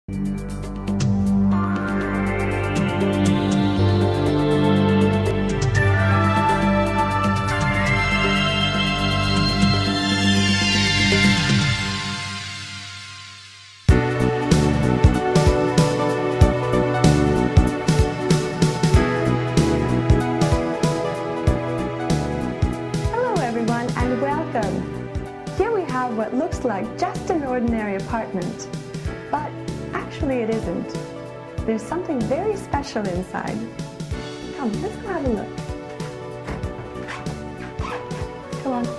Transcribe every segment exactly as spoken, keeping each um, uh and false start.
What looks like just an ordinary apartment, but actually it isn't. There's something very special inside. Come, let's go have a look. Come on.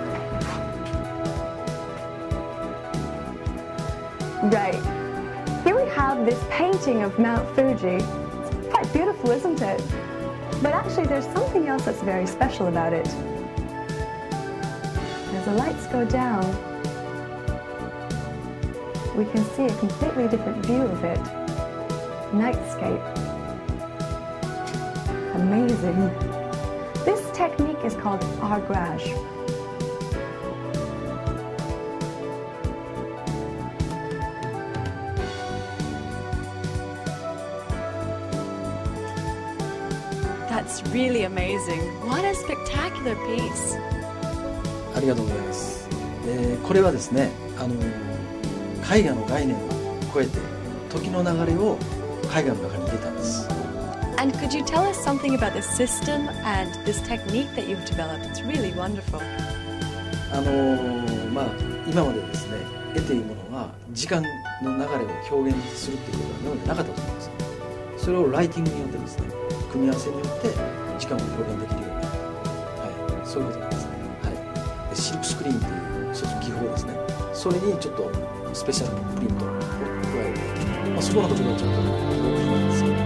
Right. Here we have this painting of Mount Fuji. It's quite beautiful, isn't it? But actually there's something else that's very special about it. As the lights go down, we can see a completely different view of it. Nightscape. Amazing. This technique is called argrage. That's really amazing. What a spectacular piece. ありがとうございます。で、これはですね、あの絵画の概念を超えて時の流れを絵画の中に入れたんです。 And could you tell us something about the system and this technique that you've developed? It's really wonderful. あのまあ今までですね、絵というものは時間の流れを表現するっていうことは今までなかったと思うんです。それをライティングによってですね、組み合わせによって時間を表現できるようになる。はい、そういうことなんですね。はい。でシルクスクリーンっていう一つの技法ですね。それにちょっとスペシャルプリントを加えて、まあ、そこのところはちょっと大きいんですけど、はい。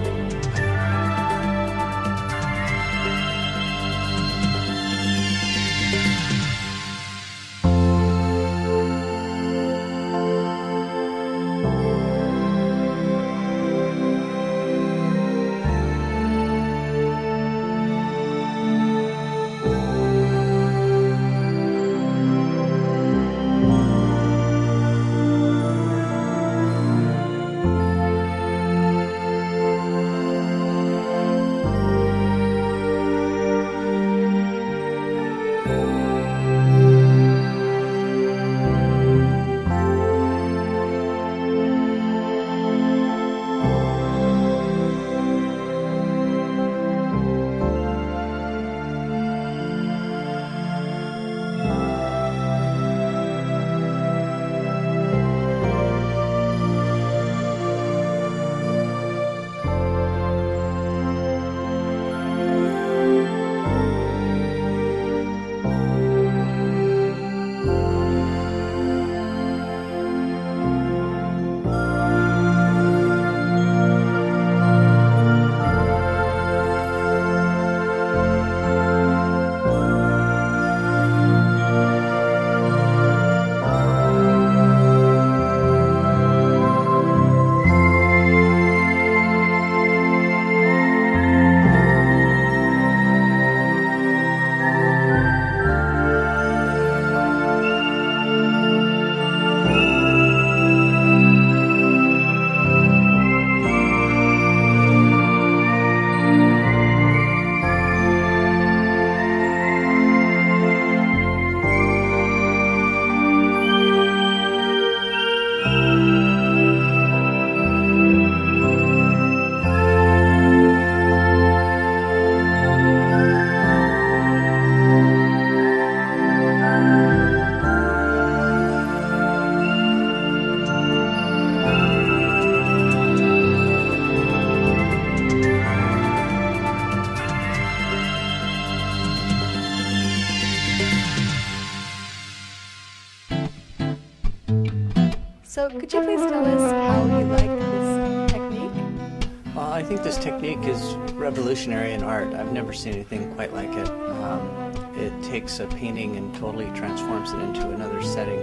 So could you please tell us how you like this technique? Well, I think this technique is revolutionary in art. I've never seen anything quite like it. Um, it takes a painting and totally transforms it into another setting.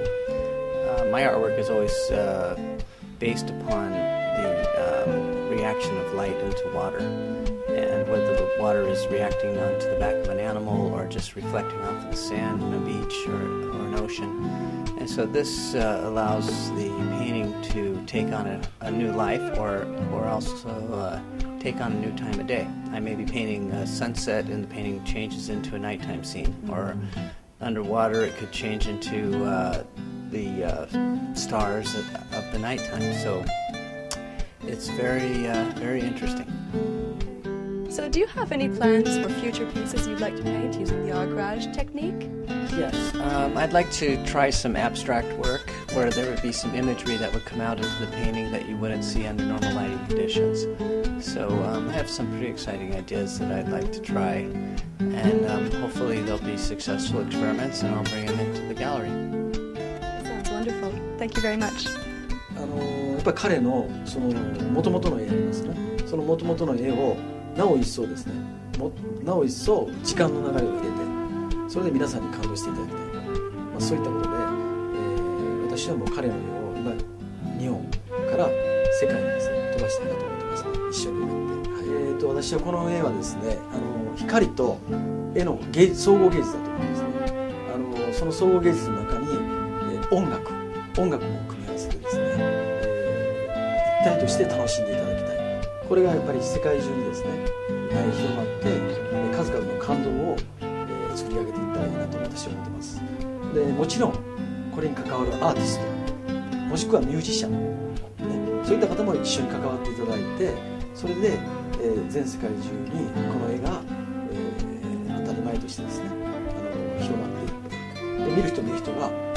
Uh, my artwork is always uh, based upon the um, reaction of light into water. and whether the water is reacting onto the back of an animal or just reflecting off of the sand in a beach or, or an ocean. And so this uh, allows the painting to take on a, a new life, or, or also uh, take on a new time of day. I may be painting a sunset and the painting changes into a nighttime scene, or underwater it could change into uh, the uh, stars of, of the nighttime. So it's very, uh, very interesting. So do you have any plans for future pieces you'd like to paint using the ancrage technique? Yes, um, I'd like to try some abstract work where there would be some imagery that would come out into the painting that you wouldn't see under normal lighting conditions. So um, I have some pretty exciting ideas that I'd like to try, and um, hopefully they'll be successful experiments and I'll bring them into the gallery. Sounds wonderful. Thank you very much. あのやっぱり彼のその元々の絵ありますね。その元々の絵をなお一層ですね、もなお一層時間の流れを入れて、それで皆さんに感動していただきたい、まあ、そういったことで、えー、私はもう彼の絵を今日本から世界にですね飛ばしたいなと思ってます、ね、一緒になって、はい、えー、と私はこの絵はですね、あの光と絵の芸総合芸術だと思うんですね。あのその総合芸術の中に、えー、音楽音楽も組み合わせてですね、えー、一体として楽しんでいただきたい。これがやっぱり世界中にですね、広まって数々の感動を作り上げていったらいいなと私は思ってます。でもちろんこれに関わるアーティストもしくはミュージシャン、ね、そういった方も一緒に関わっていただいて、それで、えー、全世界中にこの絵が、えー、当たり前としてですね、あの広まっていって、で見る人見る人が